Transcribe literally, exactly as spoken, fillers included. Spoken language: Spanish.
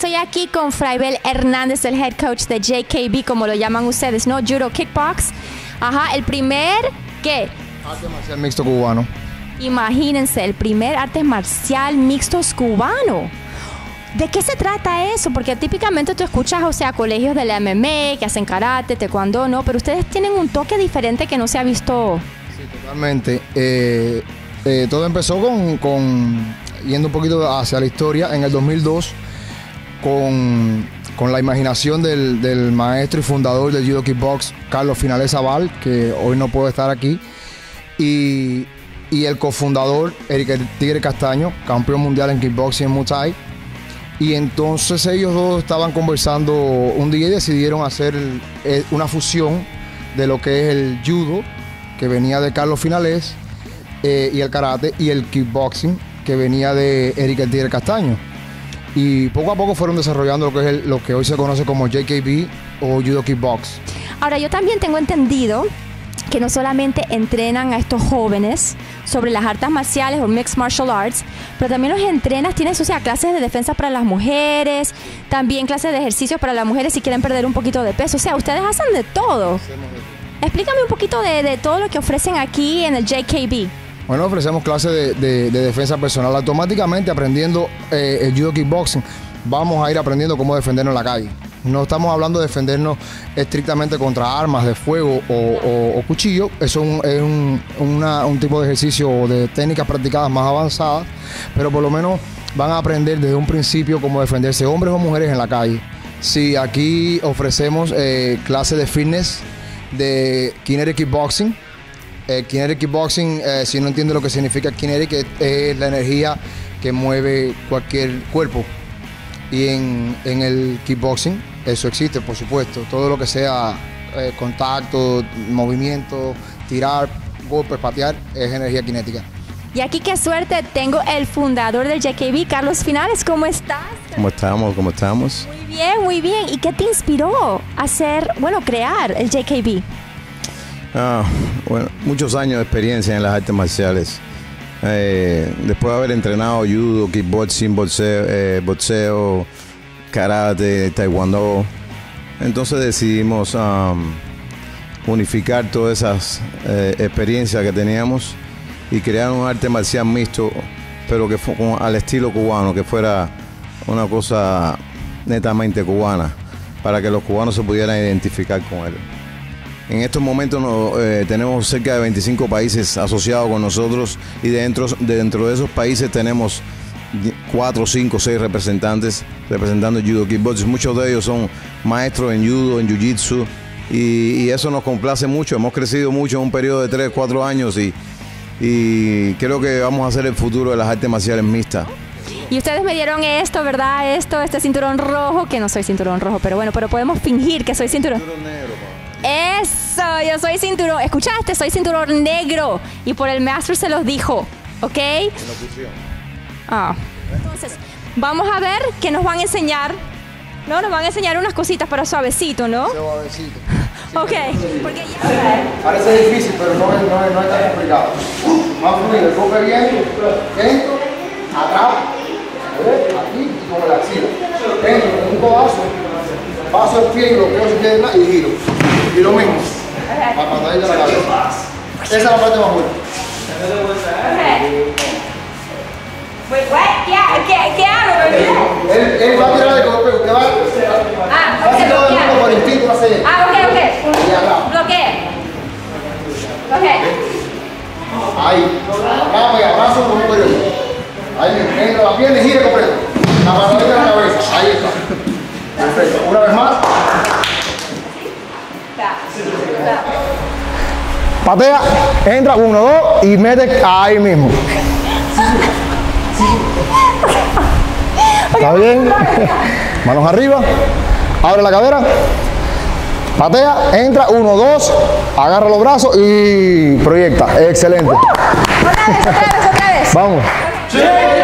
estoy aquí con Fraibel Hernández, el head coach de J K B, como lo llaman ustedes, ¿no? Judo Kickbox. Ajá, el primer, ¿qué? Arte marcial mixto cubano. Imagínense, el primer arte marcial mixto cubano. ¿De qué se trata eso? Porque típicamente tú escuchas, o sea, colegios de la M M A que hacen karate, taekwondo, ¿no? Pero ustedes tienen un toque diferente que no se ha visto. Sí, totalmente. Eh, eh, todo empezó con, con, yendo un poquito hacia la historia, en el dos mil dos, con, con la imaginación del, del maestro y fundador del Judo Kickbox, Carlos Finales Zaval, que hoy no puede estar aquí, y, y el cofundador, Eric el Tigre Castaño, campeón mundial en kickboxing en Muay Thai. Y entonces ellos dos estaban conversando un día y decidieron hacer el, una fusión de lo que es el judo, que venía de Carlos Finales, eh, y el karate, y el kickboxing, que venía de Eric el Tigre Castaño. Y poco a poco fueron desarrollando lo que es el, lo que hoy se conoce como J K B o Judo Kickbox. Ahora, yo también tengo entendido que no solamente entrenan a estos jóvenes sobre las artes marciales o mixed martial arts, pero también los entrenas, tienes, o sea, clases de defensa para las mujeres, también clases de ejercicios para las mujeres si quieren perder un poquito de peso. O sea, ustedes hacen de todo. Explícame un poquito de, de todo lo que ofrecen aquí en el J K B. Bueno, ofrecemos clases de, de, de defensa personal. Automáticamente aprendiendo eh, el Judo Kickboxing, vamos a ir aprendiendo cómo defendernos en la calle. No estamos hablando de defendernos estrictamente contra armas de fuego o, o, o cuchillo. Eso es, un, es un, una, un tipo de ejercicio o de técnicas practicadas más avanzadas, pero por lo menos van a aprender desde un principio cómo defenderse hombres o mujeres en la calle. Sí, aquí ofrecemos eh, clases de fitness, de kinetic kickboxing. Eh, kinetic kickboxing, eh, si no entiende lo que significa kinetic, es, es la energía que mueve cualquier cuerpo. Y en, en el kickboxing eso existe, por supuesto. Todo lo que sea eh, contacto, movimiento, tirar, golpes, patear, es energía cinética. Y aquí qué suerte, tengo el fundador del J K B, Carlos Finales. ¿Cómo estás? ¿Cómo estamos? ¿Cómo estamos? Muy bien, muy bien. ¿Y qué te inspiró a hacer, bueno, crear el J K B? Ah, bueno, muchos años de experiencia en las artes marciales. Eh, después de haber entrenado judo, kickboxing, boxeo, eh, boxeo, karate, taekwondo, entonces decidimos um, unificar todas esas eh, experiencias que teníamos y crear un arte marcial mixto, pero que fue con, al estilo cubano, que fuera una cosa netamente cubana, para que los cubanos se pudieran identificar con él. En estos momentos no, eh, tenemos cerca de veinticinco países asociados con nosotros y dentro, dentro de esos países tenemos cuatro, cinco, seis representantes representando Judo Kickboxing. Muchos de ellos son maestros en judo, en jiu-jitsu y, y eso nos complace mucho. Hemos crecido mucho en un periodo de tres, cuatro años y, y creo que vamos a ser el futuro de las artes marciales mixtas. Y ustedes me dieron esto, ¿verdad? Esto, este cinturón rojo, que no soy cinturón rojo, pero bueno, pero podemos fingir que soy cinturón. Cinturón negro, pa. Eso, yo soy cinturón, escuchaste, soy cinturón negro y por el maestro se los dijo, ¿ok? En locución. Ah, entonces, vamos a ver qué nos van a enseñar. No, nos van a enseñar unas cositas para suavecito, ¿no? Suavecito. Ok, porque ya... Parece difícil, pero no es, no es, no es tan complicado. Más fluido, el golpe bien, dentro, atrás, aquí y con la axila. Dentro, con un codazo, paso el pie y bloqueo su pierna y giro. Y lo mismo, para patadilla la cabeza. Esa es la parte más buena. Wait, what? ¿Qué, qué, qué hago? Él, él va a tirar el golpe, usted va, Ah, va a ok, hacer todo el mundo por bloquea. instinto, va a hacer. Ah, ok, ok. Y atrás. Bloquea. Ok. Ahí, atrás y abrazo con un periodo. Ahí mismo, entra la pierna y gira completo. La patadilla en la cabeza, ahí está. Perfecto, una vez más. Patea, entra, uno, dos y mete ahí mismo. ¿Está bien? Manos arriba, abre la cadera, patea, entra, uno, dos, agarra los brazos y proyecta. Excelente. Otra vez, otra vez, otra vez. Vamos.